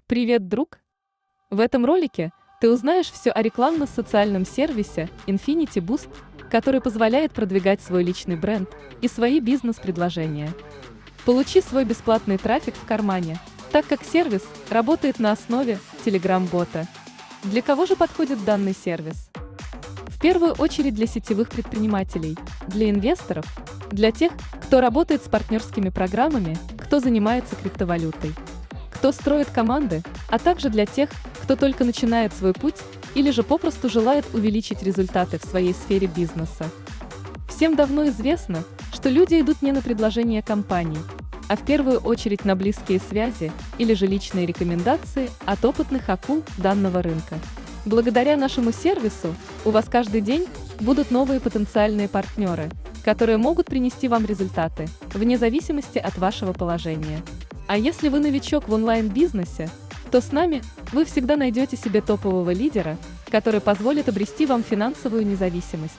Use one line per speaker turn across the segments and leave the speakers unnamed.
Привет, друг! В этом ролике ты узнаешь все о рекламно-социальном сервисе Infinity Boost, который позволяет продвигать свой личный бренд и свои бизнес-предложения. Получи свой бесплатный трафик в кармане, так как сервис работает на основе Telegram-бота. Для кого же подходит данный сервис? В первую очередь для сетевых предпринимателей, для инвесторов, для тех, кто работает с партнерскими программами, кто занимается криптовалютой, кто строит команды, а также для тех, кто только начинает свой путь или же попросту желает увеличить результаты в своей сфере бизнеса. Всем давно известно, что люди идут не на предложения компаний, а в первую очередь на близкие связи или же личные рекомендации от опытных акул данного рынка. Благодаря нашему сервису у вас каждый день будут новые потенциальные партнеры, которые могут принести вам результаты, вне зависимости от вашего положения. А если вы новичок в онлайн-бизнесе, то с нами вы всегда найдете себе топового лидера, который позволит обрести вам финансовую независимость.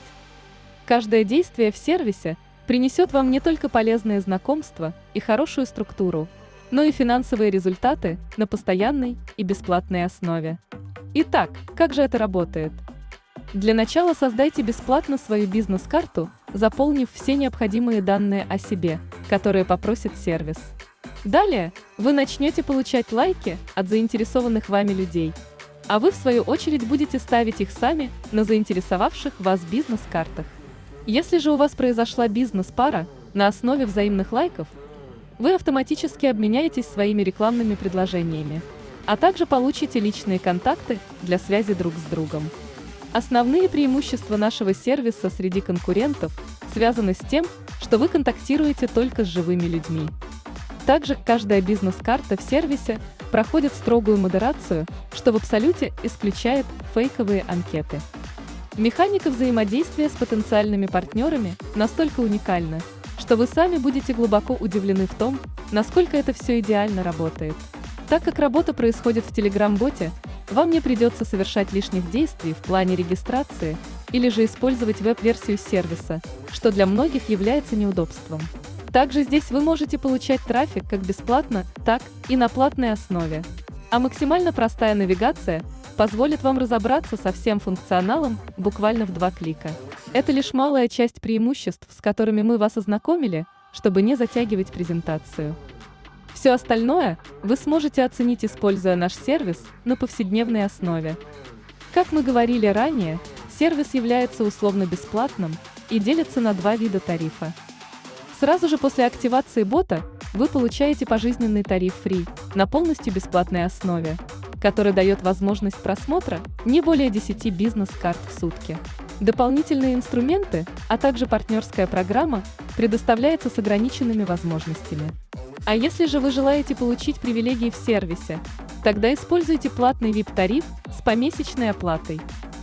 Каждое действие в сервисе принесет вам не только полезные знакомства и хорошую структуру, но и финансовые результаты на постоянной и бесплатной основе. Итак, как же это работает? Для начала создайте бесплатно свою бизнес-карту, заполнив все необходимые данные о себе, которые попросит сервис. Далее вы начнете получать лайки от заинтересованных вами людей, а вы в свою очередь будете ставить их сами на заинтересовавших вас бизнес-картах. Если же у вас произошла бизнес-пара на основе взаимных лайков, вы автоматически обменяетесь своими рекламными предложениями, а также получите личные контакты для связи друг с другом. Основные преимущества нашего сервиса среди конкурентов связаны с тем, что вы контактируете только с живыми людьми. Также каждая бизнес-карта в сервисе проходит строгую модерацию, что в абсолюте исключает фейковые анкеты. Механика взаимодействия с потенциальными партнерами настолько уникальна, что вы сами будете глубоко удивлены в том, насколько это все идеально работает. Так как работа происходит в Telegram-боте, вам не придется совершать лишних действий в плане регистрации или же использовать веб-версию сервиса, что для многих является неудобством. Также здесь вы можете получать трафик как бесплатно, так и на платной основе. А максимально простая навигация позволит вам разобраться со всем функционалом буквально в 2 клика. Это лишь малая часть преимуществ, с которыми мы вас ознакомили, чтобы не затягивать презентацию. Все остальное вы сможете оценить, используя наш сервис на повседневной основе. Как мы говорили ранее, сервис является условно-бесплатным и делится на 2 вида тарифа. Сразу же после активации бота вы получаете пожизненный тариф Free на полностью бесплатной основе, который дает возможность просмотра не более 10 бизнес-карт в сутки. Дополнительные инструменты, а также партнерская программа предоставляется с ограниченными возможностями. А если же вы желаете получить привилегии в сервисе, тогда используйте платный VIP-тариф с помесячной оплатой.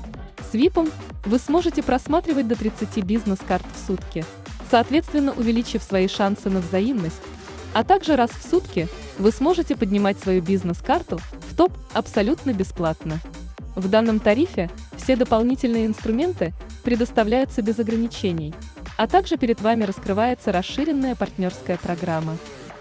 С VIP вы сможете просматривать до 30 бизнес-карт в сутки, соответственно увеличив свои шансы на взаимность, а также раз в сутки вы сможете поднимать свою бизнес-карту в топ абсолютно бесплатно. В данном тарифе все дополнительные инструменты предоставляются без ограничений, а также перед вами раскрывается расширенная партнерская программа.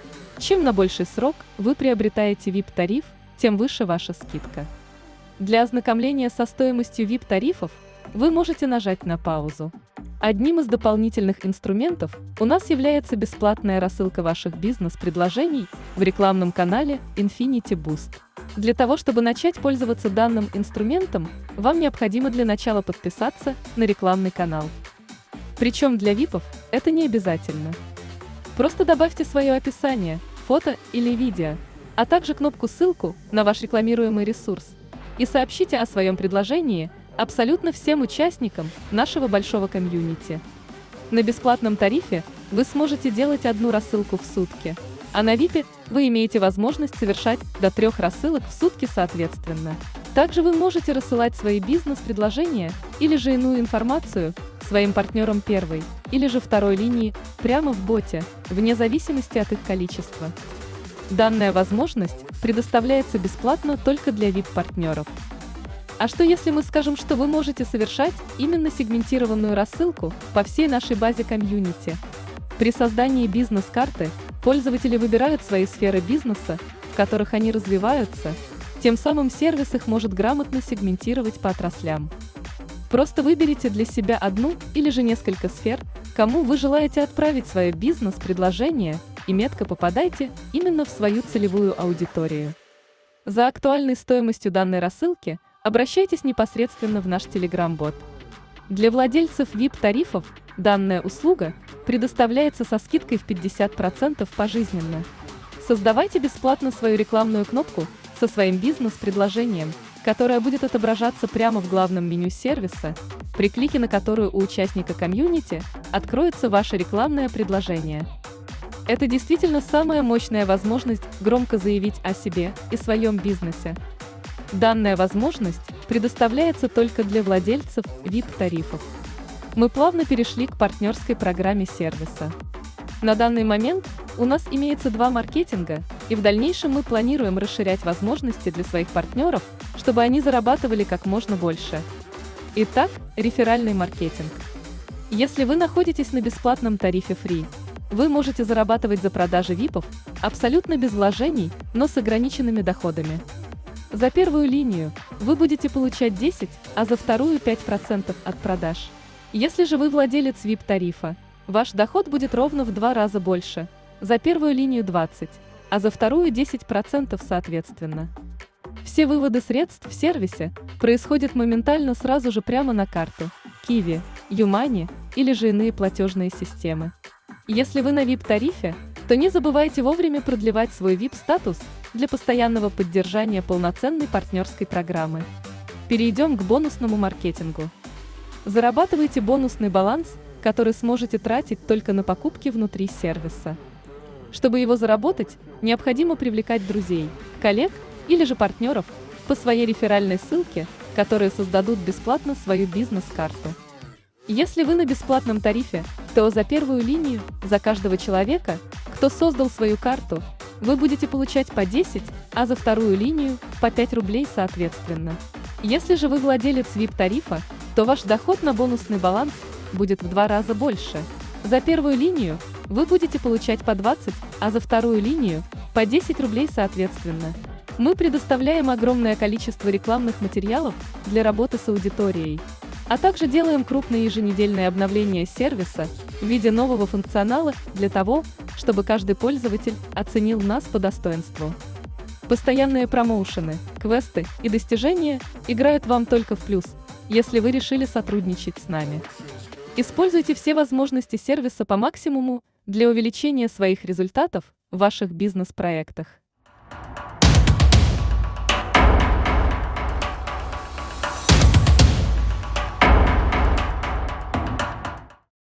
Чем на больший срок вы приобретаете VIP-тариф, тем выше ваша скидка. Для ознакомления со стоимостью VIP-тарифов вы можете нажать на паузу. Одним из дополнительных инструментов у нас является бесплатная рассылка ваших бизнес-предложений в рекламном канале Infinity Boost. Для того, чтобы начать пользоваться данным инструментом, вам необходимо для начала подписаться на рекламный канал. Причем для ВИПов это не обязательно. Просто добавьте свое описание, фото или видео, а также кнопку-ссылку на ваш рекламируемый ресурс и сообщите о своем предложении абсолютно всем участникам нашего большого комьюнити. На бесплатном тарифе вы сможете делать 1 рассылку в сутки, а на VIP вы имеете возможность совершать до 3 рассылок в сутки соответственно. Также вы можете рассылать свои бизнес-предложения или же иную информацию своим партнерам первой или же второй линии прямо в боте, вне зависимости от их количества. Данная возможность предоставляется бесплатно только для VIP-партнеров. А что если мы скажем, что вы можете совершать именно сегментированную рассылку по всей нашей базе комьюнити? При создании бизнес-карты пользователи выбирают свои сферы бизнеса, в которых они развиваются, Тем самым сервис их может грамотно сегментировать по отраслям. Просто выберите для себя одну или же несколько сфер, кому вы желаете отправить свое бизнес-предложение, и метко попадайте именно в свою целевую аудиторию. За актуальной стоимостью данной рассылки обращайтесь непосредственно в наш Telegram-бот. Для владельцев VIP-тарифов данная услуга предоставляется со скидкой в 50% пожизненно. Создавайте бесплатно свою рекламную кнопку со своим бизнес-предложением, которая будет отображаться прямо в главном меню сервиса, при клике на которую у участника комьюнити откроется ваше рекламное предложение. Это действительно самая мощная возможность громко заявить о себе и своем бизнесе. Данная возможность предоставляется только для владельцев VIP-тарифов. Мы плавно перешли к партнерской программе сервиса. На данный момент у нас имеется 2 маркетинга, и в дальнейшем мы планируем расширять возможности для своих партнеров, чтобы они зарабатывали как можно больше. Итак, реферальный маркетинг. Если вы находитесь на бесплатном тарифе Free, вы можете зарабатывать за продажи ВИПов абсолютно без вложений, но с ограниченными доходами. За первую линию вы будете получать 10, а за вторую 5% от продаж. Если же вы владелец VIP-тарифа, ваш доход будет ровно в 2 раза больше, за первую линию 20, а за вторую 10% соответственно. Все выводы средств в сервисе происходят моментально сразу же прямо на карту, Kiwi, YouMoney или же иные платежные системы. Если вы на VIP-тарифе, то не забывайте вовремя продлевать свой VIP-статус для постоянного поддержания полноценной партнерской программы. Перейдем к бонусному маркетингу. Зарабатывайте бонусный баланс, который сможете тратить только на покупки внутри сервиса. Чтобы его заработать, необходимо привлекать друзей, коллег или же партнеров по своей реферальной ссылке, которые создадут бесплатно свою бизнес-карту. Если вы на бесплатном тарифе, то за первую линию, за каждого человека, кто создал свою карту, вы будете получать по 10, а за вторую линию по 5 рублей соответственно. Если же вы владелец VIP-тарифа, то ваш доход на бонусный баланс будет в 2 раза больше. За первую линию вы будете получать по 20, а за вторую линию по 10 рублей соответственно. Мы предоставляем огромное количество рекламных материалов для работы с аудиторией, а также делаем крупные еженедельные обновления сервиса в виде нового функционала для того, чтобы каждый пользователь оценил нас по достоинству. Постоянные промоушены, квесты и достижения играют вам только в плюс, если вы решили сотрудничать с нами. Используйте все возможности сервиса по максимуму для увеличения своих результатов в ваших бизнес-проектах.